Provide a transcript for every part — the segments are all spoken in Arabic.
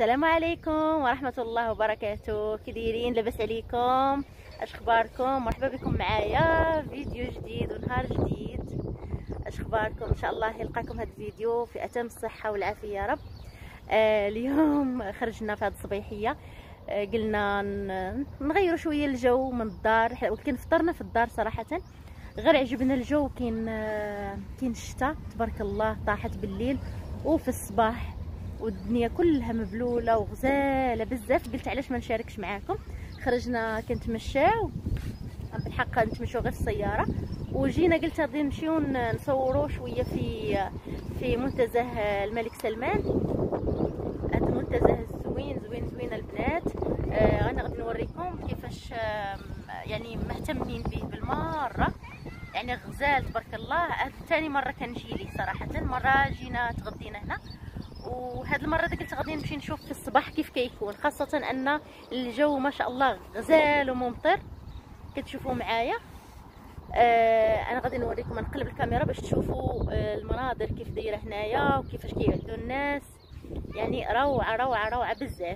السلام عليكم ورحمة الله وبركاته. كي دايرين؟ لاباس عليكم؟ اش اخباركم؟ مرحبا بكم معايا فيديو جديد ونهار جديد. اش اخباركم؟ ان شاء الله يلقاكم هذا الفيديو في اتم الصحة والعافية يا رب. اليوم خرجنا في هذه الصبيحية، قلنا نغيروا شوية الجو من الدار، ولكن فطرنا في الدار صراحة. غير عجبنا الجو، كاين الشتاء تبارك الله، طاحت بالليل وفي الصباح والدنيا كلها مبلوله وغزاله بزاف. قلت علاش ما نشاركش معاكم. خرجنا كنتمشاو، بالحق نتمشاو غير في السياره، وجينا قلت غادي نمشيو نصوروا شويه في منتزه الملك سلمان. هذا المنتزه زوين البنات. انا غادي نوريكم كيفاش يعني مهتمين به بالمره، يعني غزال تبارك الله. هذه ثاني مره كنجي ليه صراحه. مره جينا تغدينا هنا، وهاد المره قلت غادي نمشي نشوف في الصباح كيف كيكون، خاصه ان الجو ما شاء الله غزال وممطر كتشوفوا معايا. انا غادي نوريكم، نقلب الكاميرا باش تشوفوا المناظر كيف دايره هنايا وكيفاش كيعدوا الناس. يعني روعه بزاف.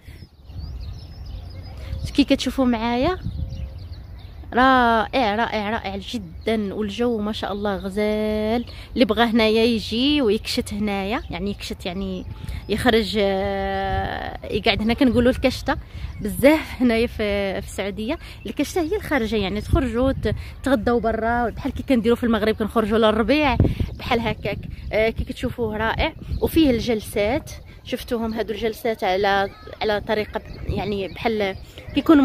كي كتشوفوا معايا رائع جدا، والجو ما شاء الله غزال. اللي بغى هنايا يجي ويكشت هنايا، يعني يكشت يعني يخرج يقعد هنا. كنقولوا الكشته بزاف هنايا في السعوديه. الكشته هي الخارجه، يعني تخرجوا تغداو برا بحال كي كنديروا في المغرب، كنخرجوا للربيع بحال هكاك. كي كتشوفوه رائع. وفيه الجلسات، شفتوهم هادو الجلسات على طريقه يعني بحال كيكونوا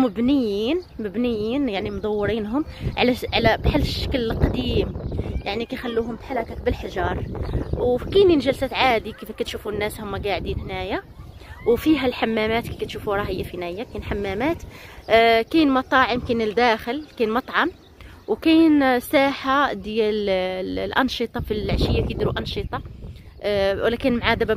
مبنيين يعني مدورينهم على بحال الشكل القديم، يعني كيخلوهم بحال هكاك بالحجار. وكاينين جلسات عادي كيف كتشوفوا الناس هما قاعدين هنايا. وفيها الحمامات كي كتشوفوا راه هي فينايا كاين حمامات. كاين مطاعم، كاين الداخل كاين مطعم، وكاين ساحه ديال الانشطه. في العشيه كيديروا انشطه، ولكن مع دابا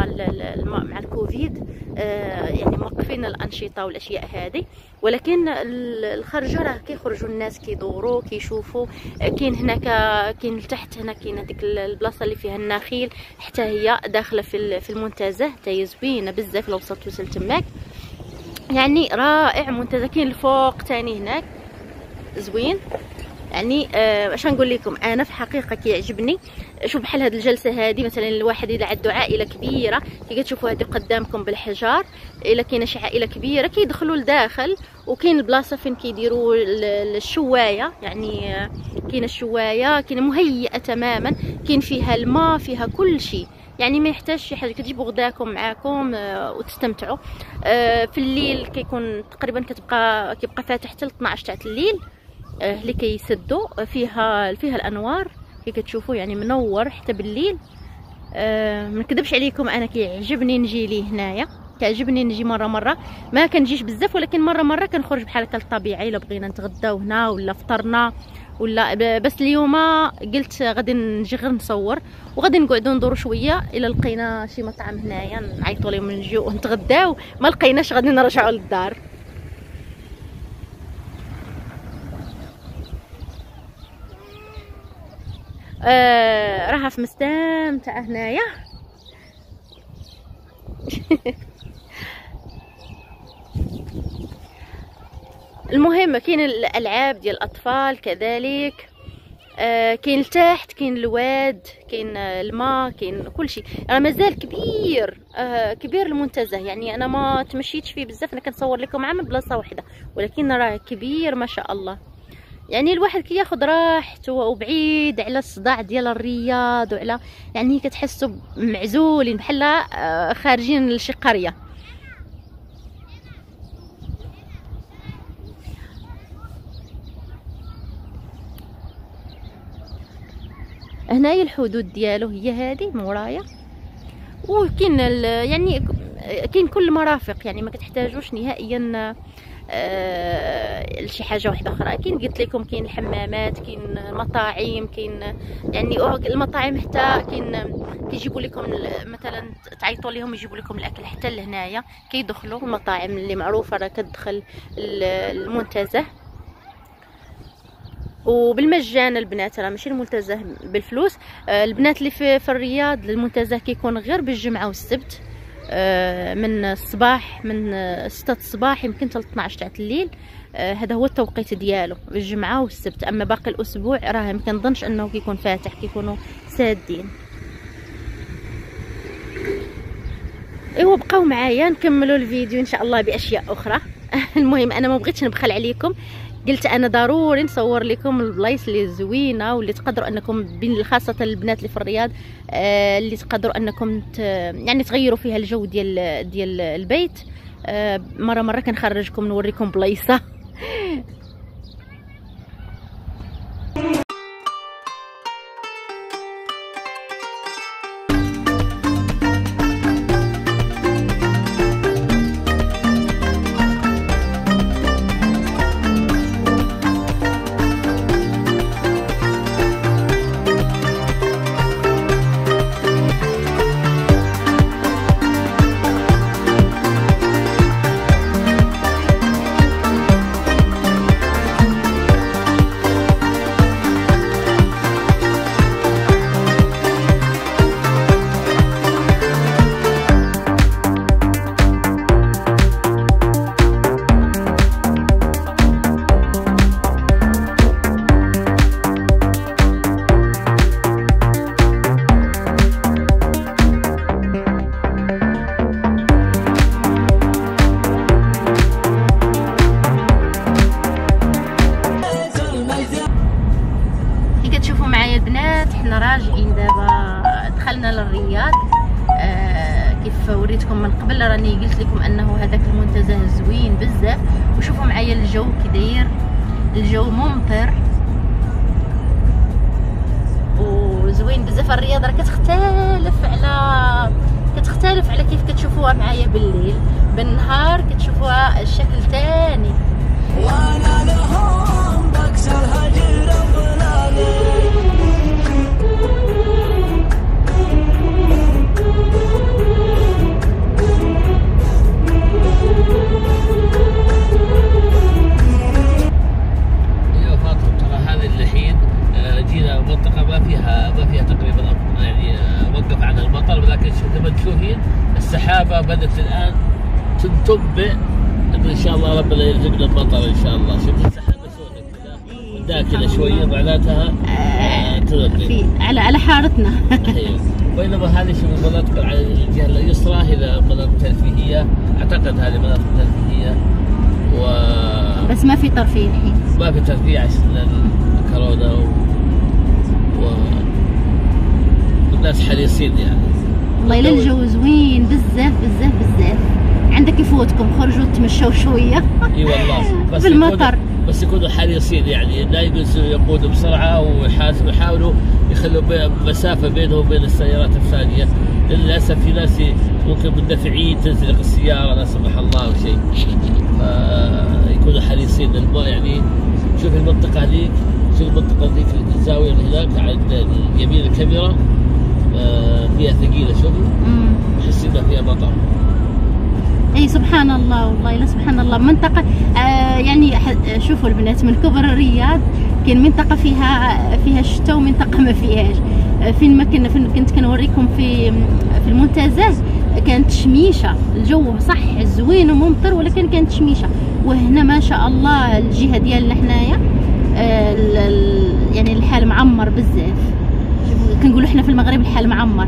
مع الكوفيد يعني موقفين الانشطه والاشياء هذه. ولكن الخرجه راه كيخرجوا الناس كيدوروا كيشوفوا. كاين هناك، كاين لتحت هنا كاين هذيك البلاصه اللي فيها النخيل، حتى هي داخله في المنتزه، حتى هي زوينه بزاف. لو وصلت تماك يعني رائع منتزه. كاين الفوق ثاني هناك زوين. يعني اش نقول لكم، انا في حقيقه كيعجبني. شوف بحال هاد الجلسه هذه مثلا، الواحد الا عنده عائله كبيره كي كتشوفوا هذه قدامكم بالحجار، الا كاينه شي عائله كبيره كيدخلوا لداخل. وكاين البلاصه فين كيديروا الشوايه، يعني كاينه الشوايه كاينه مهيئه تماما، كاين فيها الماء، فيها كل شيء، يعني ما يحتاج شي حاجه. كتجيبوا غداكم معاكم وتستمتعوا. في الليل كيكون تقريبا كيبقى فاتح حتى ل 12 تاع الليل اللي كيسدوا فيها الانوار كي كتشوفوا، يعني منور حتى بالليل. ما نكذبش عليكم، انا كيعجبني نجي ليه هنايا، كيعجبني نجي مره. ما كنجيش بزاف، ولكن مره كنخرج بحال هكا للطبيعه الا بغينا نتغداو هنا ولا فطرنا ولا. بس اليوم قلت غادي نجي غير نصور، وغادي نقعدوا ندوروا شويه الا لقينا شي مطعم هنايا نعيطوا لهم نجيو ونتغداو. ما لقيناش غادي نرجعوا للدار. راها في مستمتع هنايا. المهم كاين الالعاب ديال الاطفال كذلك. كاين لتحت، كاين الواد، كاين الماء، كاين كل شيء. راه مازال كبير المنتزه. يعني انا ما تمشيتش فيه بزاف، انا كنصور لكم عام بلاصه واحده، ولكن راه كبير ما شاء الله. يعني الواحد كياخذ راحته وبعيد على الصداع ديال الرياض، وعلى يعني كتحسوا معزولين بحال خارجين لشي قريه. هنايا الحدود ديالو هي هذه مورايا. وكاين يعني كاين كل المرافق، يعني ما كتحتاجوش نهائيا لشي حاجه واحده اخرى. كاين قلت لكم كاين الحمامات، كاين المطاعم، كاين يعني المطاعم حتى كاين كيجيبوا لكم مثلا تعيطوا لهم يجيبوا لكم الاكل حتى لهنايا. كيدخلوا المطاعم اللي معروفه راه كتدخل المنتزه وبالمجان. البنات راه ماشي المنتزه بالفلوس. البنات اللي في الرياض المنتزه كيكون غير بالجمعه والسبت، من الصباح، من 6 الصباح يمكن حتى 12 تاع الليل. هذا هو التوقيت ديالو الجمعه والسبت. اما باقي الاسبوع راه ما كنظنش انه كيكون فاتح، كيكونوا سادين. ايوا بقاو معايا نكملوا الفيديو ان شاء الله باشياء اخرى. المهم انا ما بغيتش نبخل عليكم، قلت انا ضروري نصور لكم البلايص اللي زوينه واللي تقدروا انكم خاصه البنات اللي في الرياض اللي تقدروا انكم يعني تغيروا فيها الجو ديال البيت. مره كنخرجكم نوريكم بلايصه. راجعين دابا، دخلنا للرياض. كيف وريتكم من قبل راني قلت لكم انه هذاك المنتزه زوين بزاف. وشوفوا معايا الجو كي داير، الجو ممطر وزوين بزاف. الرياض راه كتختلف على كيف كتشوفوها معايا بالليل. بالنهار كتشوفوها الشكل تاني. وانا لهم بكسر هجر بلادي. جينا منطقة ما فيها تقريبا يعني وقف عن المطر، ولكن كما تشوفين السحابة بدأت الآن تنتبئ إن شاء الله ربنا يرزقنا المطر إن شاء الله. شفت السحابة سوداء كذا داكنة شوية معناتها تنبئ على حارتنا. أيوه. بينما هذه شوف المناطق على الجهة اليسرى هي مناطق ترفيهية، أعتقد هذه مناطق ترفيهية بس ما في ترفيه الحين، ما في ترفيه عشان الكورونا والناس حريصين يعني. والله الا الجو زوين بزاف بزاف بزاف. عندك يفوتكم خرجوا تمشوا شويه. اي والله بس بالمطر بس يكونوا حريصين يعني، لا يقودوا بسرعه ويحاولوا يخلوا مسافه بينهم وبين السيارات الثانيه. للاسف في ناس ممكن مندفعين تنزلق السياره لا سمح الله او شيء، فيكونوا حريصين. يعني شوف المنطقه هذيك، شوف المنطقه هذيك الزاويه اللي هناك عند يمين الكاميرا فيها ثقيله. شوف تحس انها فيها مطر. اي سبحان الله، والله لا سبحان الله. منطقه يعني شوفوا البنات من كبر الرياض كاين منطقه فيها الشتاء ومنطقه ما فيهاش. فين ما كنت كنوريكم في المنتزه كانت شميشه، الجو صح زوين وممطر ولكن كانت شميشه. وهنا ما شاء الله الجهه ديالنا حنايا يعني الحال معمر بزاف. كنقولوا احنا في المغرب الحال معمر.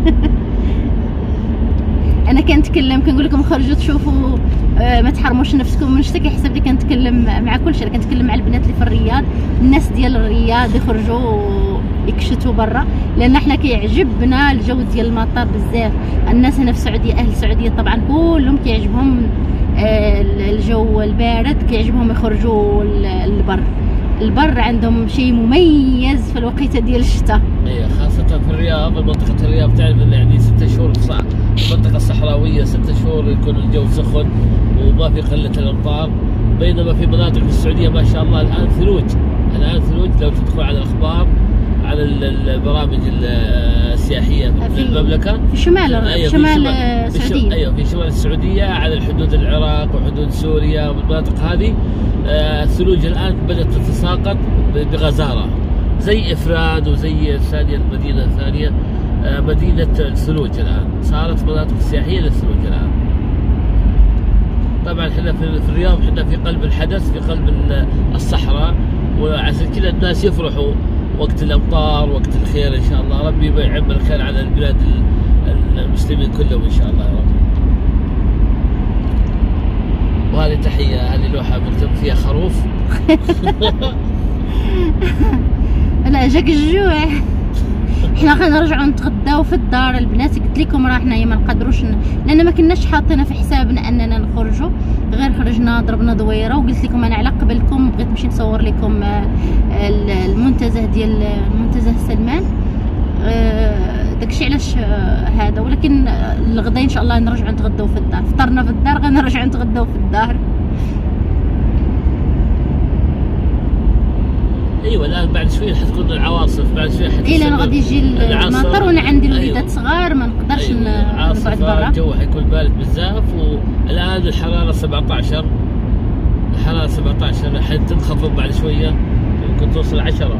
انا كنتكلم كنقول لكم خرجوا تشوفوا ما تحرموش نفسكم من الشتا. كيحسب لي كنتكلم مع كلشي، كنتكلم مع البنات اللي في الرياض، الناس ديال الرياض يخرجوا يكشتوا برا، لان احنا كيعجبنا الجو ديال المطر بزاف. الناس هنا في السعوديه، اهل السعوديه طبعا كلهم كيعجبهم الجو البارد، كيعجبهم يخرجوا البر عندهم شيء مميز في الوقيته ديال الشتاء. ايوه خاصه في الرياض، منطقه الرياض تعرف يعني 6 شهور صعب. المنطقه الصحراويه 6 شهور يكون الجو سخن وما في قله الامطار، بينما في مناطق في السعوديه ما شاء الله الان ثلوج. لو تدخل على الاخبار على البرامج السياحيه في المملكه في شمال السعوديه. ايوه في شمال السعوديه على الحدود العراق وحدود سوريا والمناطق هذه الثلوج الان بدات تتساقط بغزاره، زي افران وزي المدينه الثانيه. مدينة الثلوج الآن، صارت مناطق سياحية للثلوج الآن. طبعا احنا في الرياض، احنا في قلب الحدث، في قلب الصحراء، وعشان كذا الناس يفرحوا وقت الأمطار، وقت الخير إن شاء الله. ربي يعم الخير على البلاد المسلمين كلهم إن شاء الله يا رب. وهذه تحية، هذه لوحة مكتوب فيها خروف. لا جاك الجوع. احنا غنرجعوا نتغداو في الدار البنات. قلت لكم راه حنايا ما نقدروش لان ما كناش حاطين في حسابنا اننا نخرجوا، غير خرجنا ضربنا دويره. وقلت لكم انا على قبلكم بغيت نمشي نصور لكم المنتزه ديال المنتزه سلمان. داكشي علاش هذا. ولكن الغدا ان شاء الله نرجعوا نتغداو في الدار. فطرنا في الدار، غنرجعوا نتغداو في الدار. ايوه الان بعد شويه حتكون العواصف، بعد شويه حتكون لان غادي يجي المطر، وانا عندي الوليدات صغار ما نقدرش نقعد برا. الجو حيكون بارد بزاف. والان الحراره 17، الحراره 17 حتنخفض بعد شويه، يمكن توصل 10.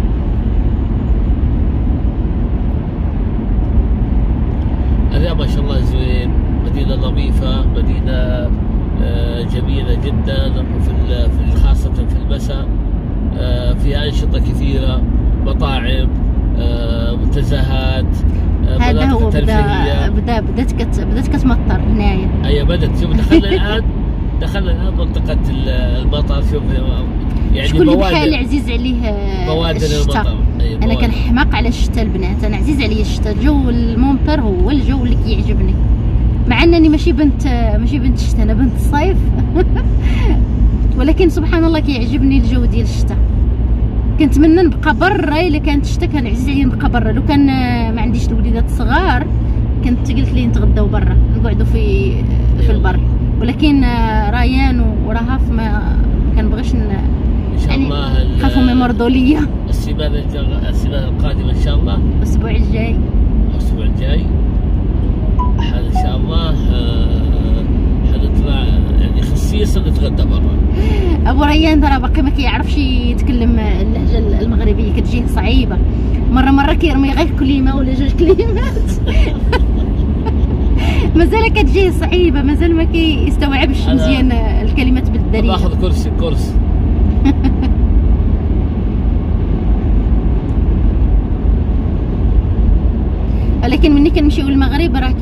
الرياض ما شاء الله زوين، مدينه نظيفه، مدينه جميله جدا، في خاصه في المساء فيها أنشطة كثيرة، مطاعم، منتزهات، هذا هو بدات كتمطر هنايا. اي بدات. شوف دخلنا الان منطقة المطر. شوف يعني شكون اللي بحالي عزيز عليه بوادر المطر. انا كنحماق على الشتاء البنات، انا عزيز عليا الشتاء. الجو الممطر هو الجو اللي كيعجبني، مع انني ماشي بنت الشتاء، انا بنت الصيف. ولكن سبحان الله كيعجبني الجو ديال الشتاء. كنتمنى نبقى برا. الا كانت الشتاء كان عزيز عليا نبقى برا. لو كان ما عنديش الوليدات الصغار كنت قلت لي نتغداو برا، نقعدوا في البر. ولكن ريان ورهف ما كنبغيش ان شاء الله. خافوا ما يمرضوا ليا. السيمانه القادمه ان شاء الله، الاسبوع الجاي ان شاء الله حنطلع يعني خصيصا نتغدى برا. ابو ريان ترى باقي ما كيعرفش يتكلم اللهجه المغربيه، كتجيه صعيبه. مره كيرمي غير كلمه ولا جوج كلمات. مازال كتجيه صعيبه، مازال ما كيستوعبش مزيان الكلمات بالدارجه. باخذ كرسي. ولكن ملي كنمشيو للمغرب راه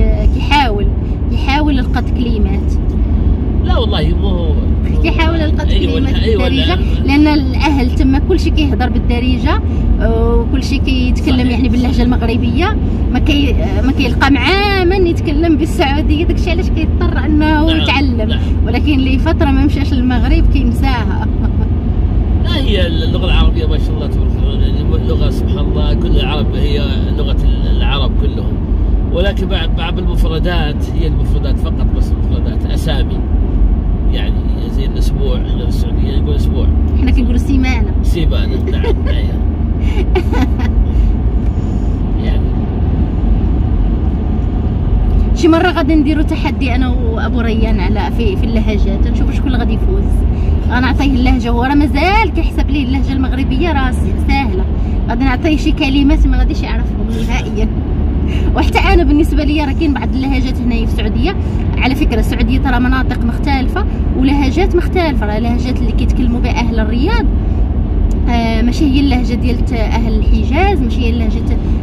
كيحاول يلقط كلمات. لا والله مو كيحاول يلقط كلمات بالدارجه، لان الاهل تما كلشي كيهضر بالدارجه وكلشي كيتكلم يعني باللهجه المغربيه. ما كيلقى معاه من يتكلم بالسعوديه. داكشي علاش كيضطر انه يتعلم. ولكن اللي فتره ما مشاش للمغرب كينساها. لا هي اللغه العربيه ما شاء الله تبارك الله، اللغه سبحان الله كل العرب هي لغه العرب كلهم. ولكن بعض المفردات هي المفردات فقط، بس المفردات اسامي يعني زي الاسبوع. احنا في السعوديه نقول اسبوع، احنا كنقولوا سيمانه. نعم. يعني شي مره غادي نديروا تحدي انا وابو ريان على في اللهجات، نشوفوا شكون اللي غادي يفوز. غنعطيه اللهجه، هو راه مازال كيحسب ليه اللهجه المغربيه راه ساهله. غادي نعطيه شي كلمات ما غاديش يعرفهم نهائيا. وحتى انا بالنسبه لي راه كاين بعض اللهجات هنايا في السعوديه. على فكره السعوديه ترى مناطق مختلفه ولهجات مختلفه. راه اللهجات اللي كيتكلموا بها اهل الرياض ماشي هي اللهجه ديال اهل الحجاز، ماشي هي اللهجه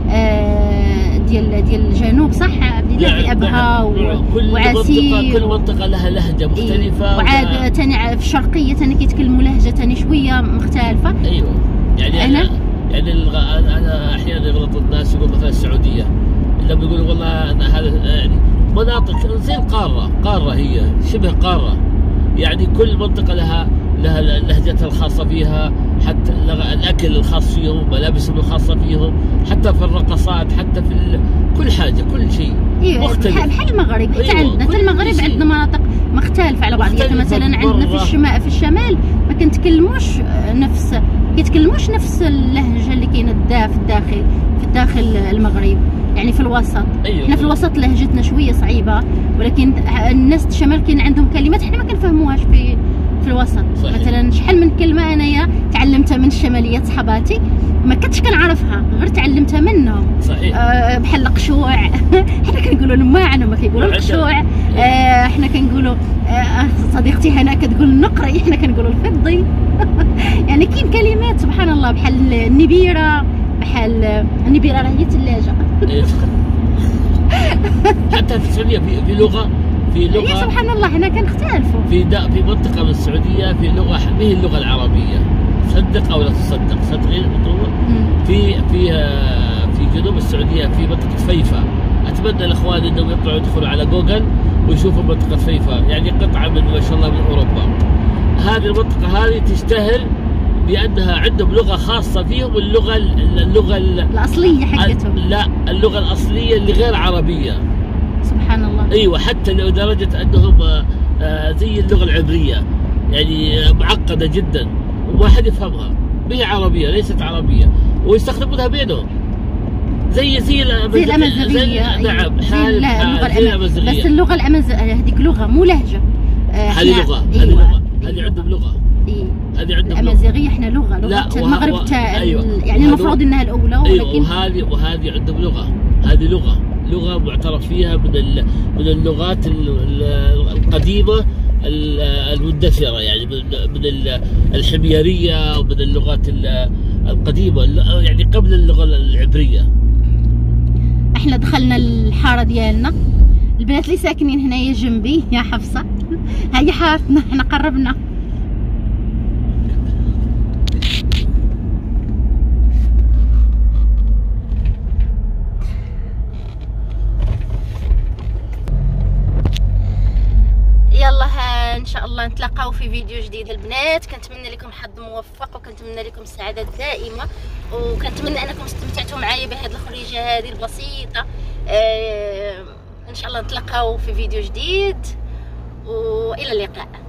ديال الجنوب، صح عبد الله؟ في ابها وعسير. كل منطقه لها لهجه مختلفه. وعاد ثاني في الشرقيه ثاني كيتكلموا لهجه ثاني شويه مختلفه. ايوه يعني انا احيانا يغلط الناس يقول مثلا السعوديه، لما يقولوا والله أنا هذا يعني مناطق زي قاره هي شبه قاره. يعني كل منطقه لها لهجتها الخاصه فيها، حتى الاكل الخاص فيهم، ملابسهم الخاصه فيهم، حتى في الرقصات، حتى في كل حاجه، كل شيء مختلف. بحال المغرب. حتى عندنا في المغرب عندنا مناطق مختلفه على بعضها. مثلا عندنا في الشمال ما كيتكلموش نفس اللهجه اللي كاينه في الداخل المغرب، يعني في الوسط. احنا في الوسط لهجتنا شويه صعيبه، ولكن الناس الشمال كاين عندهم كلمات حنا ما كنفهموهاش في في الوسط. صحيح. مثلا شحال من كلمه انايا تعلمتها من الشماليات صحباتي ما كنتش كنعرفها، غير تعلمتها منهم. صحيح. بحال القشوع حنا كنقولوا الماعن وما كيقولوا القشوع. حنا كنقولوا صديقتي هنا كتقول النقري، حنا كنقولوا الفضي. يعني كاين كلمات سبحان الله بحال النبيره، بحال النبيره راه هي ثلاجه. حتى في السعوديه في لغه يا سبحان الله حنا كنختلفوا في منطقه من السعوديه في لغه ما هي اللغه العربيه، صدق او لا تصدق، صدقين في جنوب السعوديه في منطقه فيفا. اتمنى الاخوان انهم يدخلوا على جوجل ويشوفوا منطقه فيفا، يعني قطعه من ما شاء الله من اوروبا. هذه المنطقه هذه تشتهر بانها عندهم لغه خاصه فيهم، اللغه الاصليه حقتهم. لا، اللغه الاصليه اللي غير عربيه. سبحان الله. ايوه، حتى لدرجه انهم زي اللغه العبريه، يعني معقده جدا وما حد يفهمها، ما هي عربيه، ليست عربيه، ويستخدمونها بينهم زي الامازيغيه. نعم، زي الامازيغيه، بس اللغه الامازيغيه هذيك لغه مو لهجه. هذه لغه، هذه لغه، هذه عندهم لغه. هذه عندهم الامازيغيه احنا لغه المغرب يعني المفروض انها الاولى، ولكن وهذه عندهم لغه، هذه لغه معترف فيها من اللغات القديمه المندثره، يعني من الحميريه ومن اللغات القديمه، يعني قبل اللغه العبريه. احنا دخلنا الحاره ديالنا، البنات اللي ساكنين هنايا جنبي يا حفصه، هاي حارتنا، احنا قربنا. يلا ان شاء الله نتلاقاو في فيديو جديد البنات. كنتمنى لكم حظ موفق، وكنتمنى لكم السعاده الدائمه، وكنتمنى انكم استمتعتوا معايا بهذه الخريجه هذه البسيطه. ان شاء الله نتلاقاو في فيديو جديد، والى اللقاء.